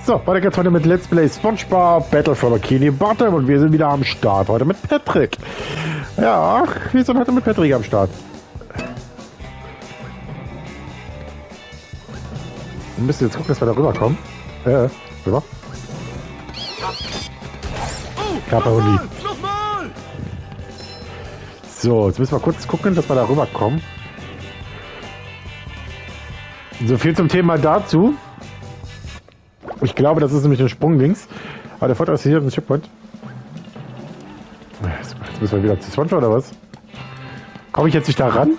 So, weiter geht's heute mit Let's Play SpongeBob Battle for Bikini Bottom und wir sind wieder am Start. Heute mit Patrick. Ja, wir sind heute mit Patrick am Start. Wir müssen jetzt gucken, dass wir da rüberkommen. Rüber. Kaperoni. So, jetzt müssen wir kurz gucken, dass wir da rüberkommen. So viel zum Thema dazu. Ich glaube, das ist nämlich ein Sprung links. Aber der Vorteil ist hier ein Checkpoint. Jetzt müssen wir wieder zu SpongeBob oder was? Komme ich jetzt nicht da ran?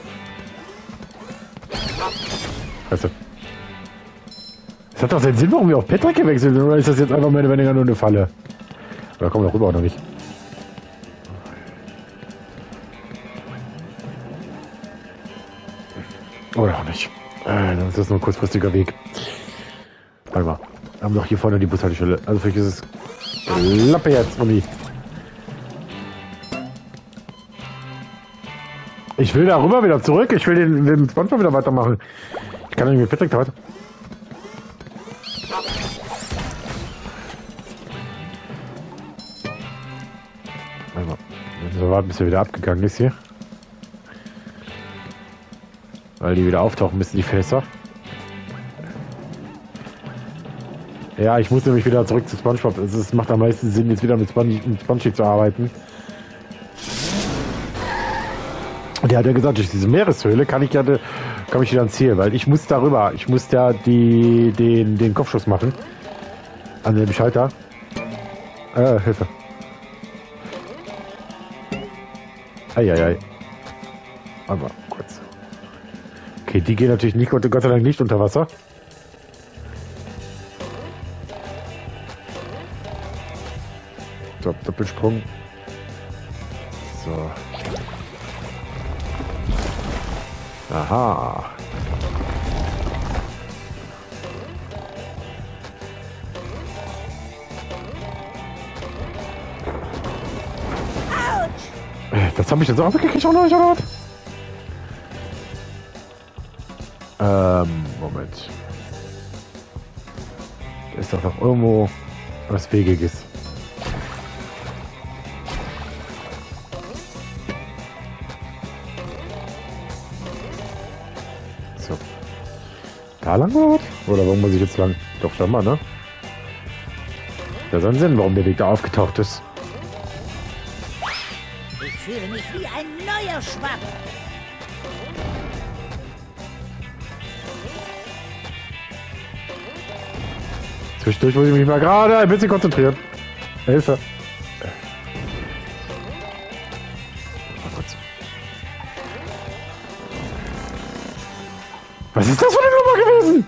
Weißt du? Es hat doch seinen Sinn, warum wir auf Patrick gewechselt sind, oder ist das jetzt einfach mehr oder weniger nur eine Falle? Oder kommen wir rüber oder nicht? Oder auch nicht. Dann ist das nur ein kurzfristiger Weg. Warte mal. Wir haben doch hier vorne die Bushaltestelle. Also vielleicht ist es Lappe jetzt, Mami. Ich will da rüber wieder zurück. Ich will den mit SpongeBob wieder weitermachen. Ich kann nicht mit Patrick heute. Also, wir warten, bis er wieder abgegangen ist hier. Weil die wieder auftauchen müssen, die Fässer. Ja, ich muss nämlich wieder zurück zu SpongeBob. Es macht am meisten Sinn, jetzt wieder mit Spongy zu arbeiten. Und der hat ja gesagt, durch diese Meereshöhle kann ich wieder ans Ziel, weil ich muss darüber. Ich muss ja den Kopfschuss machen. An dem Schalter. Hilfe. Eieiei. Aber kurz. Okay, die gehen natürlich nicht, Gott sei Dank nicht unter Wasser. So, Doppelsprung. So. Aha. Das habe ich jetzt auch weggekriegt, oder was? Moment. Da ist doch noch irgendwo was Wegiges. So. Da lang oder? Oder warum muss ich jetzt lang? Doch, schau mal, ne? Das ist ein Sinn, warum der Weg da aufgetaucht ist. Ich fühle mich wie ein neuer Schwamm. Zwischendurch muss ich mich mal gerade ein bisschen konzentrieren. Hilfe. Was ist das für eine Nummer gewesen?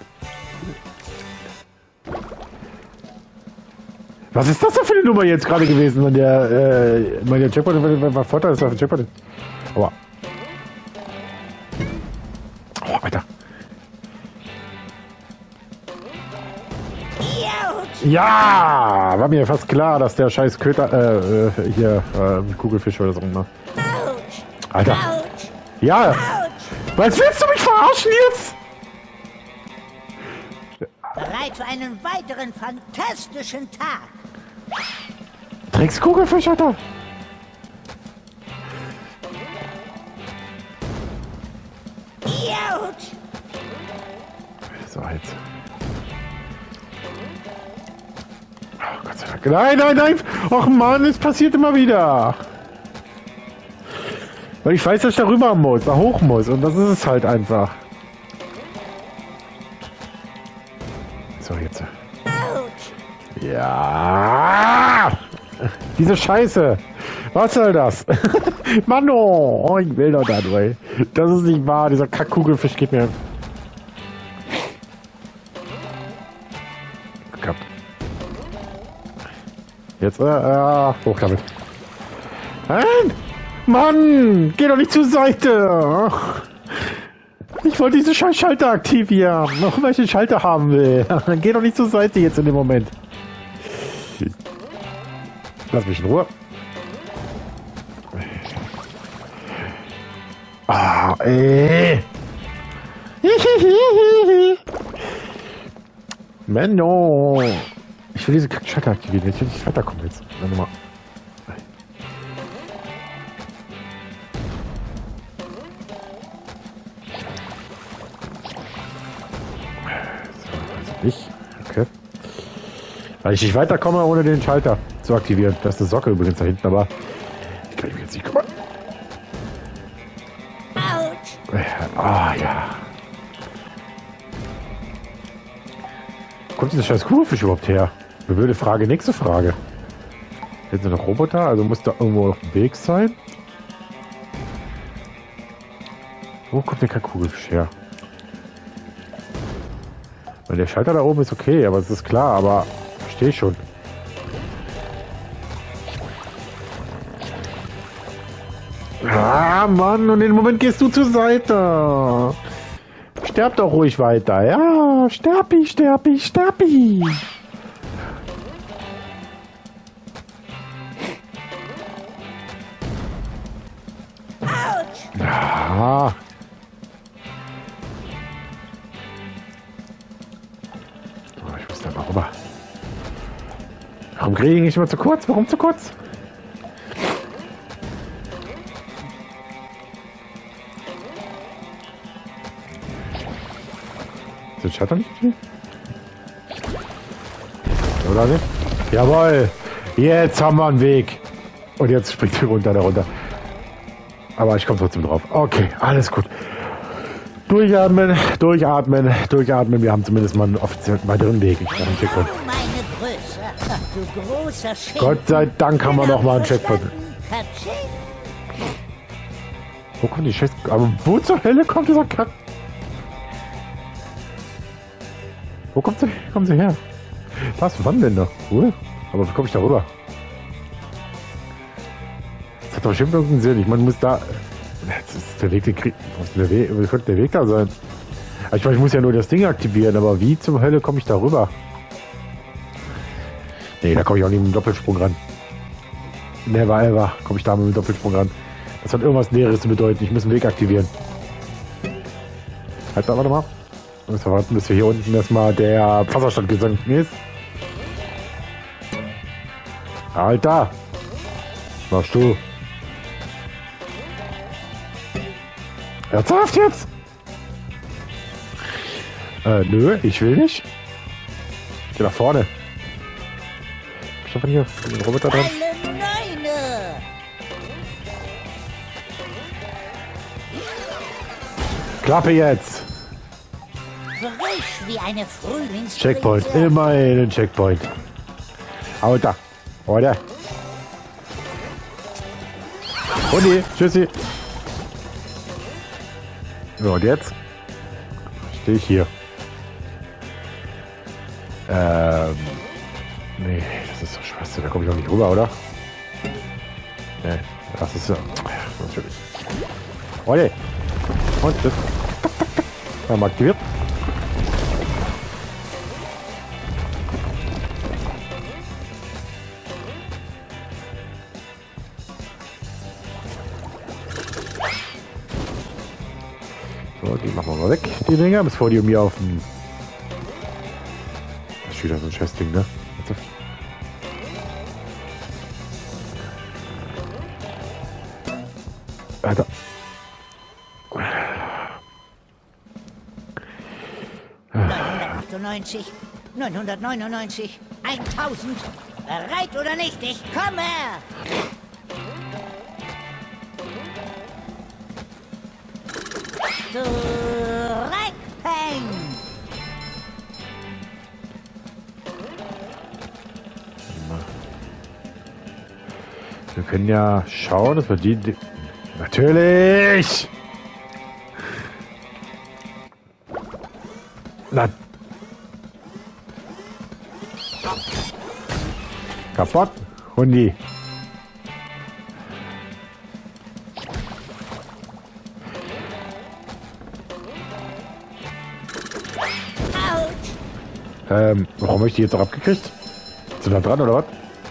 Was ist das denn für eine Nummer jetzt gerade gewesen, wenn der Checkpoint war Vorteil ist auf dem Checkpoint. Aua. Oh, Alter. Ja, war mir fast klar, dass der scheiß Köter, Kugelfisch oder so immer. Alter. Ja. Was willst du mich verarschen jetzt? Bereit für einen weiteren fantastischen Tag. Dreckskugelfisch, Alter. So, jetzt. Oh, Gott sei Dank. Nein, nein, nein. Och Mann, es passiert immer wieder. Weil ich weiß, dass ich da rüber muss, da hoch muss. Und das ist es halt einfach. So, jetzt. Ja. Diese Scheiße. Was soll das? Mano. Oh, ich will doch da durch. Das ist nicht wahr. Dieser Kackkugelfisch geht mir... Gekappt. Jetzt, hoch damit. Nein! Mann! Geh doch nicht zur Seite! Ich wollte diese scheiß Schalter aktivieren, noch weil ich den Schalter haben will. Dann geh doch nicht zur Seite jetzt in dem Moment. Lass mich in Ruhe. Ah, ey. Menno. Ich will diese Schalter aktivieren. Ich will nicht weiterkommen jetzt. Warte mal. Ich? Okay. Weil ich nicht weiterkomme, ohne den Schalter zu aktivieren. Das ist eine Socke übrigens da hinten, aber die kann ich mir jetzt nicht kümmern. Autsch! Ah, ja. Wo kommt dieser scheiß Kugelfisch überhaupt her? Eine blöde Frage, nächste Frage. Jetzt sind noch Roboter, also muss da irgendwo noch ein Weg sein. Wo kommt denn kein Kugelfisch her? Weil der Schalter da oben ist okay, aber es ist klar, aber verstehe schon. Ah, Mann, und im Moment gehst du zur Seite. Sterb doch ruhig weiter, ja? Sterbi, sterbi, sterbi. Autsch! Ja. Oh, ich muss da mal rüber. Warum kriege ich nicht immer zu kurz? Warum zu kurz? Ist das Schatten nicht viel? Oder nicht? Jawohl! Jetzt haben wir einen Weg. Und jetzt springt die runter, da runter. Aber ich komme trotzdem drauf. Okay, alles gut. Durchatmen, durchatmen, durchatmen. Wir haben zumindest mal einen offiziellen weiteren Weg. Ich mache einen Checkpoint. Oh, meine Größe. Ach, du großer Schinken. Gott sei Dank haben wir noch mal einen Checkpoint. Verstanden? Wo kommt die Scheiße? Aber wo zur Hölle kommt dieser Kack? Wo kommt sie her? Was? Wann denn noch? Cool. Aber wie komme ich da rüber? Das hat doch bestimmt irgendeinen Sinn. Ich meine, muss da. Jetzt ist der Weg, wie könnte der Weg da sein? Also ich meine, ich muss ja nur das Ding aktivieren, aber wie zur Hölle komme ich da rüber? Nee, da komme ich auch nicht mit dem Doppelsprung ran. Never ever komme ich da mit dem Doppelsprung ran. Das hat irgendwas Näheres zu bedeuten. Ich muss den Weg aktivieren. Halt da, warte mal. Wir müssen warten, bis wir hier unten erstmal der Wasserstand gesunken ist. Alter! Was machst du? Ernsthaft jetzt? Nö, ich will nicht. Ich geh nach vorne. Ich hab hier den Roboter dran. Alle Neune! Klappe jetzt! Frisch wie eine Frühlingsbrise. Checkpoint, immerhin ein Checkpoint. Alter, oder? Hundi, tschüssi. So, und jetzt stehe ich hier. Nee, das ist so scheiße, da komme ich auch nicht rüber, oder? Nee, das ist ja. Natürlich. Okay. Und das. Haben wir aktiviert. So, die machen wir mal weg, die Dinger, bevor die mir auf dem. Das ist wieder so ein Scheißding, ne? Alter. 998, 999, 1000. Bereit oder nicht? Ich komme! Dreckpeng! Wir können ja schauen, dass wir die... Natürlich! Na. Kaputt, Hundi. Warum habe ich die jetzt auch abgekriegt? Sind da dran oder was?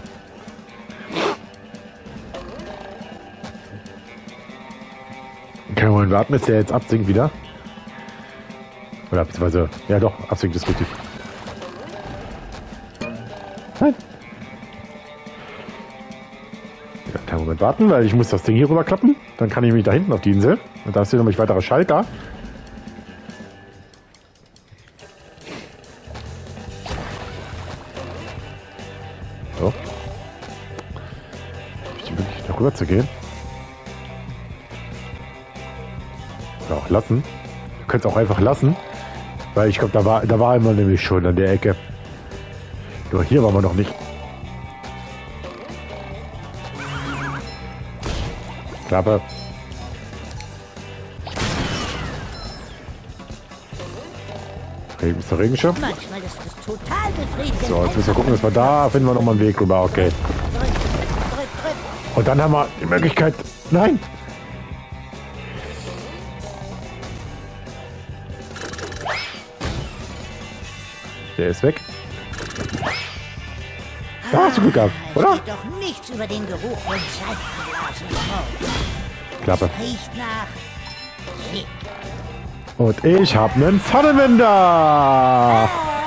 Können wir warten, bis der jetzt absinkt wieder? Oder beziehungsweise, ja doch, absinkt ist richtig. Ja, einen Moment warten, weil ich muss das Ding hier rüberklappen. Dann kann ich mich da hinten auf die Insel. Und da ist hier nämlich weiterer Schalter. So. Ist die möglich, da rüber zu gehen? Ja, auch lassen. Ihr könnt es auch einfach lassen. Weil ich glaube, da war immer nämlich schon an der Ecke. Nur hier waren wir noch nicht. Klappe. Ist der Regenschirm? Manchmal ist es total befriedigend. So, jetzt müssen wir gucken, dass wir da finden wir nochmal einen Weg rüber. Okay. Drück. Und dann haben wir die Möglichkeit. Nein! Der ist weg. Da hast du Glück gehabt, Es oder? geht doch nichts über den Geruch von Schaltblasen. Klappe. Riecht nach Schick. Und ich habe einen Pfannenwender.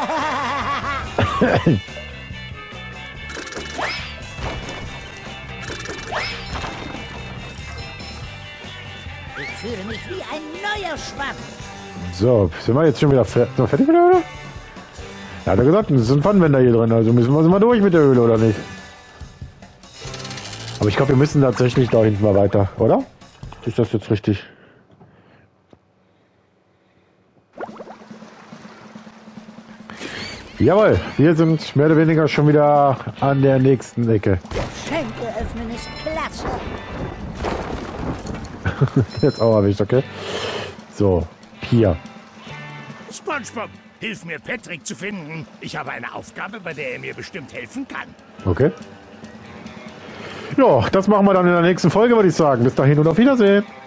Ich fühle mich wie ein neuer Schwamm. So, sind wir jetzt schon wieder fertig mit der Höhle? Ja, hat er gesagt, es ist ein Pfannenwender hier drin, also müssen wir mal durch mit der Höhle, oder nicht? Aber ich glaube, wir müssen tatsächlich da hinten mal weiter, oder? Ist das jetzt richtig? Jawohl, wir sind mehr oder weniger schon wieder an der nächsten Ecke. Schenke öffnen ist klasse. Jetzt auch erwischt, okay? So, hier. SpongeBob, hilf mir, Patrick zu finden. Ich habe eine Aufgabe, bei der er mir bestimmt helfen kann. Okay. Ja, das machen wir dann in der nächsten Folge, würde ich sagen. Bis dahin und auf Wiedersehen.